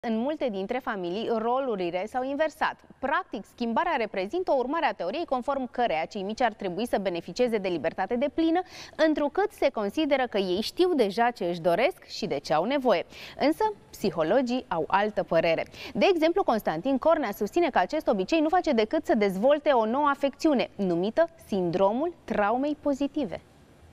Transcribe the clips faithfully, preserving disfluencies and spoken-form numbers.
În multe dintre familii, rolurile s-au inversat. Practic, schimbarea reprezintă o urmare a teoriei conform căreia cei mici ar trebui să beneficieze de libertate deplină, întrucât se consideră că ei știu deja ce își doresc și de ce au nevoie. Însă, psihologii au altă părere. De exemplu, Constantin Cornea susține că acest obicei nu face decât să dezvolte o nouă afecțiune, numită sindromul traumei pozitive.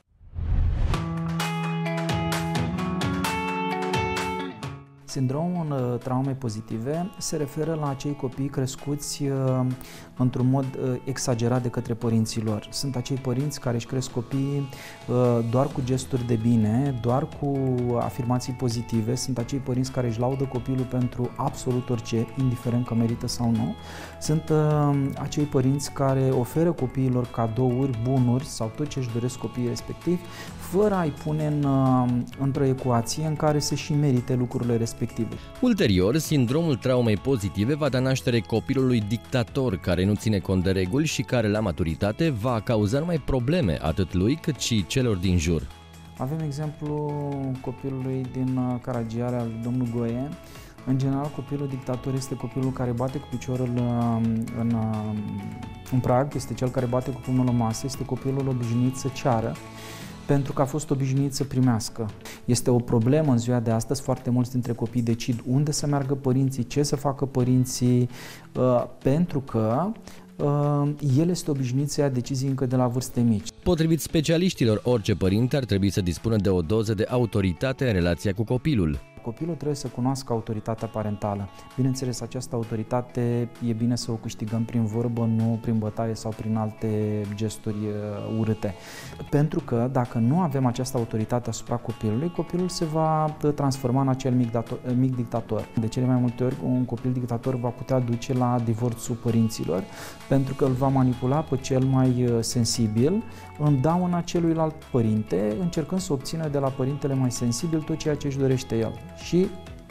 Sindromul traumei pozitive se referă la acei copii crescuți uh, într-un mod uh, exagerat de către părinții lor. Sunt acei părinți care își cresc copiii uh, doar cu gesturi de bine, doar cu afirmații pozitive. Sunt acei părinți care își laudă copilul pentru absolut orice, indiferent că merită sau nu. Sunt uh, acei părinți care oferă copiilor cadouri, bunuri sau tot ce își doresc copiii respectivi, fără a-i pune în, uh, într-o ecuație în care să și merite lucrurile respective. Ulterior, sindromul traumei pozitive va da naștere copilului dictator care nu ține cont de reguli și care la maturitate va cauza numai probleme atât lui cât și celor din jur. Avem exemplu copilului din Caragiale al domnului Goie. În general, copilul dictator este copilul care bate cu piciorul în, în prag, este cel care bate cu pumnul în masă, este copilul obișnuit să ceară, pentru că a fost obișnuit să primească. Este o problemă în ziua de astăzi, foarte mulți dintre copii decid unde să meargă părinții, ce să facă părinții, uh, pentru că uh, el este obișnuit să ia decizii încă de la vârste mici. Potrivit specialiștilor, orice părinte ar trebui să dispună de o doză de autoritate în relația cu copilul. Copilul trebuie să cunoască autoritatea parentală. Bineînțeles, această autoritate e bine să o câștigăm prin vorbă, nu prin bătaie sau prin alte gesturi uh, urâte. Pentru că dacă nu avem această autoritate asupra copilului, copilul se va transforma în acel mic, dator, mic dictator. De cele mai multe ori, un copil dictator va putea duce la divorțul părinților, pentru că îl va manipula pe cel mai sensibil în dauna celuilalt părinte, încercând să obțină de la părintele mai sensibil tot ceea ce își dorește el. Și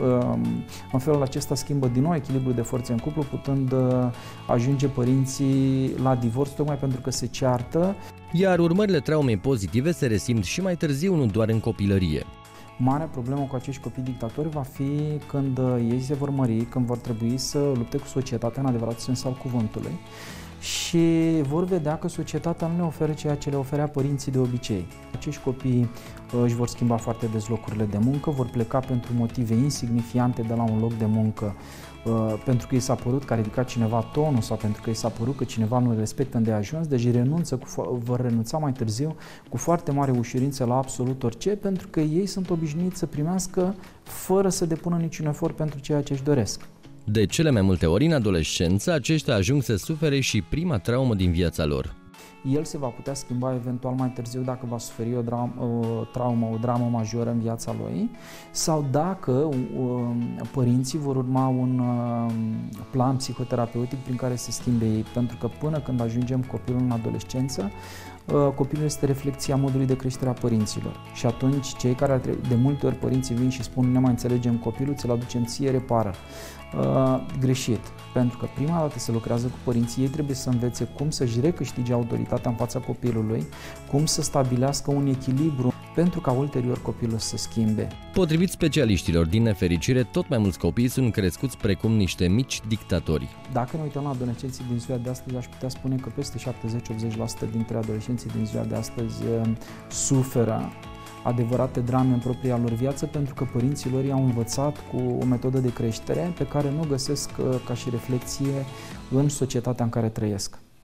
în felul acesta schimbă din nou echilibrul de forțe în cuplu, putând ajunge părinții la divorț tocmai pentru că se ceartă. Iar urmările traumei pozitive se resimt și mai târziu, nu doar în copilărie. Marea problemă cu acești copii dictatori va fi când ei se vor mări, când vor trebui să lupte cu societatea în adevăratul sens al cuvântului și vor vedea că societatea nu le oferă ceea ce le oferea părinții de obicei. Acești copii își vor schimba foarte des locurile de muncă, vor pleca pentru motive insignifiante de la un loc de muncă, pentru că i s-a părut că a ridicat cineva tonul sau pentru că i s-a părut că cineva nu îl respectă îndeajuns, deci renunță cu, vor renunța mai târziu cu foarte mare ușurință la absolut orice, pentru că ei sunt obișnuiți să primească fără să depună niciun efort pentru ceea ce își doresc. De cele mai multe ori, în adolescență, aceștia ajung să sufere și prima traumă din viața lor. El se va putea schimba eventual mai târziu dacă va suferi o, dram, o traumă, o dramă majoră în viața lui sau dacă uh, părinții vor urma un uh, plan psihoterapeutic prin care se schimbe ei, pentru că până când ajungem copilul în adolescență, uh, copilul este reflecția modului de creștere a părinților și atunci cei care de multe ori părinții vin și spun ne mai înțelegem copilul, ți-l aducem ție, repară. Uh, greșit, pentru că prima dată se lucrează cu părinții, ei trebuie să învețe cum să-și recâștige autoritatea în fața copilului, cum să stabilească un echilibru pentru ca ulterior copilul să se schimbe. Potrivit specialiștilor, din nefericire, tot mai mulți copii sunt crescuți precum niște mici dictatori. Dacă ne uităm la adolescenții din ziua de astăzi, aș putea spune că peste șaptezeci-optzeci la sută dintre adolescenții din ziua de astăzi uh, suferă adevărate drame în propria lor viață pentru că părinții lor i-au învățat cu o metodă de creștere pe care nu găsesc ca și reflexie în societatea în care trăiesc.